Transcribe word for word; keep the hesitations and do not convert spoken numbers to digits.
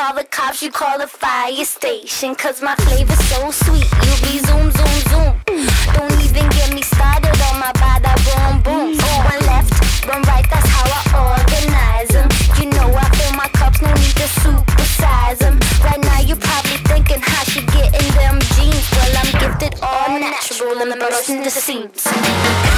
call the cops, you call the fire station. Cause my flavor's so sweet, you be zoom, zoom, zoom. Don't even get me started on my bada boom, boom. One left, one right, that's how I organize them. You know I fill my cups, no need to supersize them. Right now you're probably thinking how she getting them jeans. Well, I'm gifted all natural and bursting the seams.